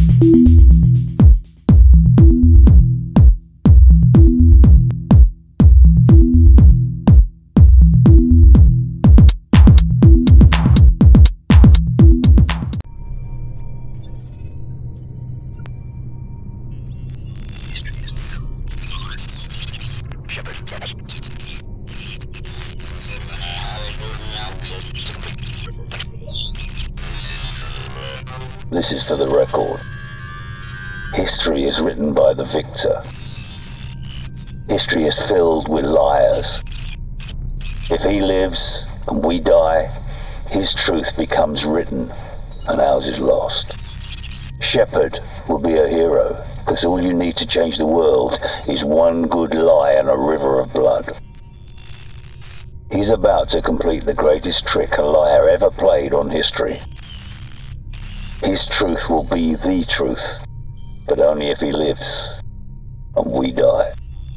This is for the record. History is written by the victor. History is filled with liars. If he lives and we die, his truth becomes written and ours is lost. Shepard will be a hero, because all you need to change the world is one good lie and a river of blood. He's about to complete the greatest trick a liar ever played on history. His truth will be the truth, but only if he lives and we die.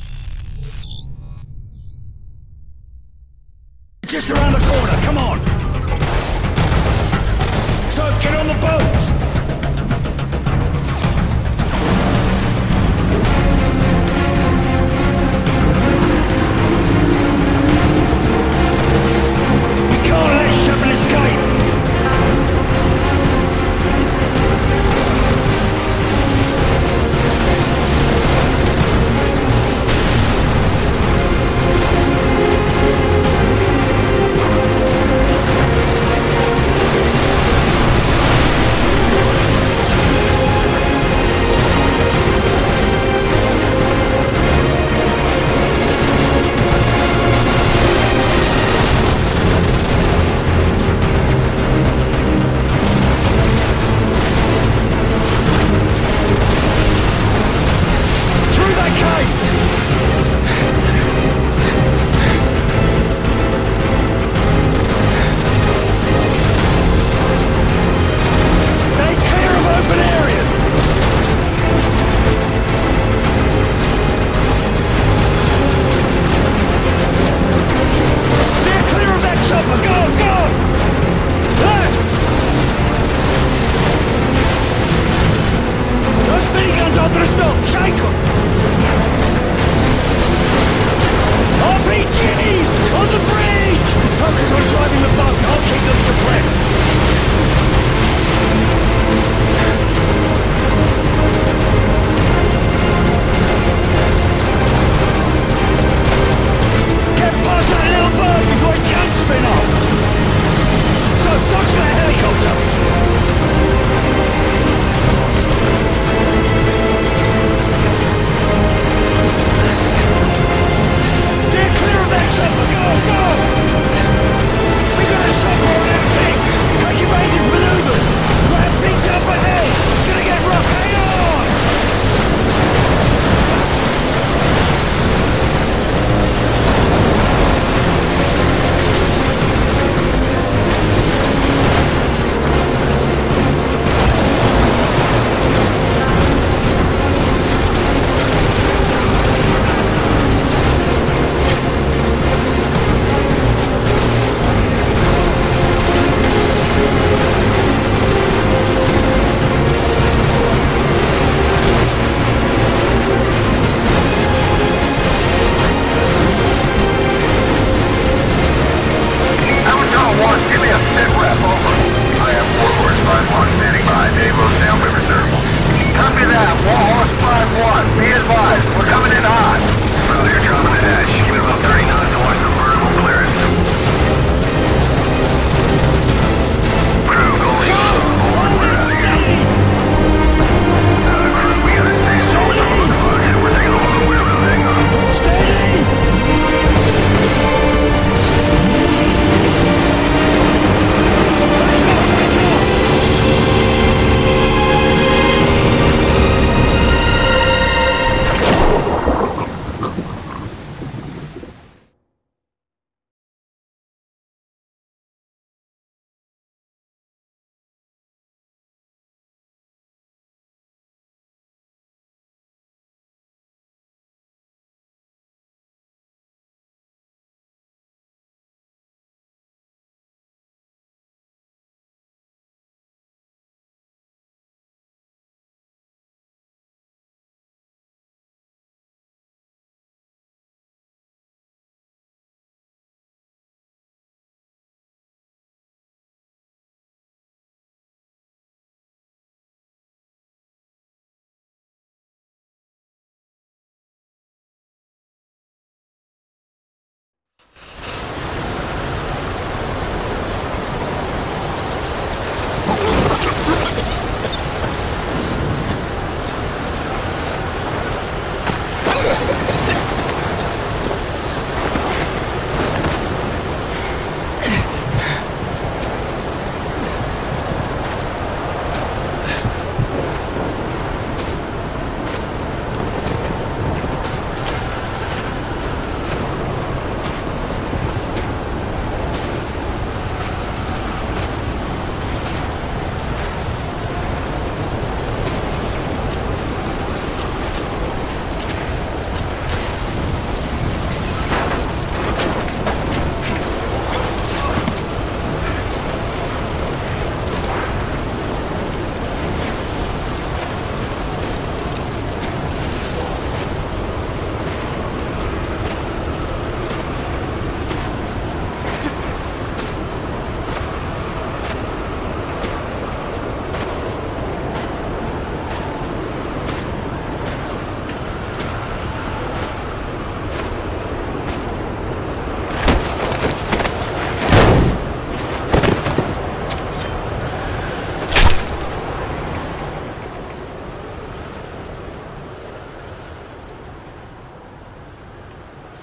Just around the corner, come on! So, get on the boat! We can't let Shepard escape! Go! We got a submarine at 6!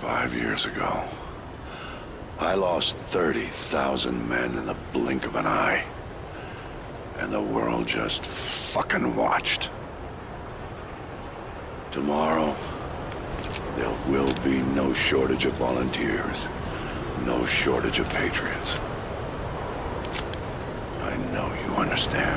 5 years ago, I lost 30,000 men in the blink of an eye. And the world just fucking watched. Tomorrow, there will be no shortage of volunteers. No shortage of patriots. I know you understand.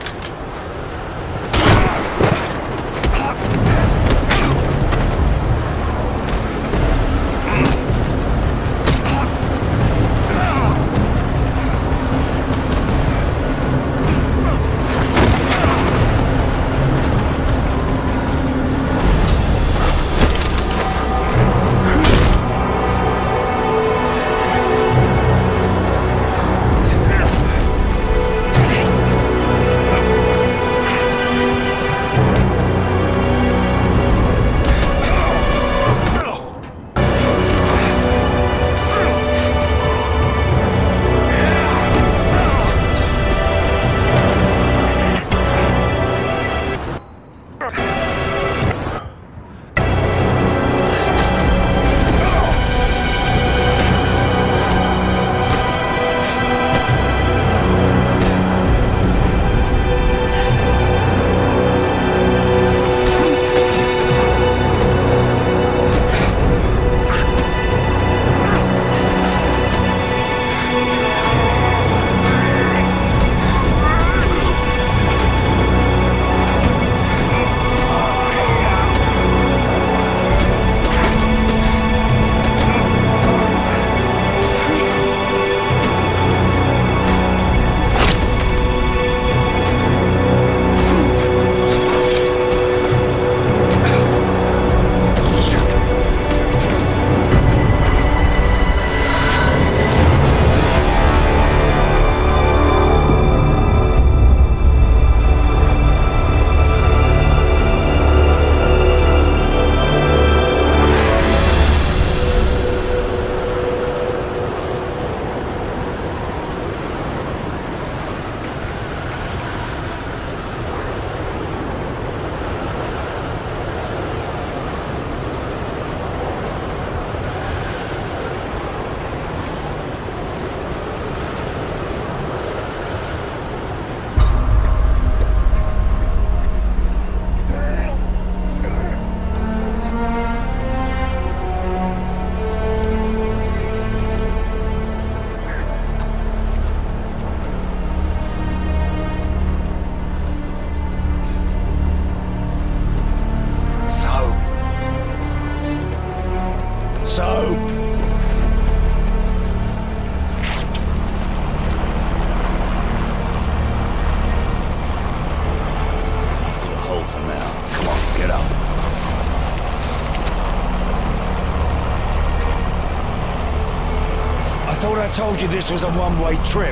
I told you this was a one-way trip.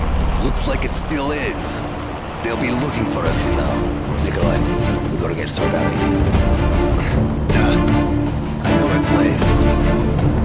Looks like it still is. They'll be looking for us, you know. Nikolai, we gotta get Soap out of here. I know a place.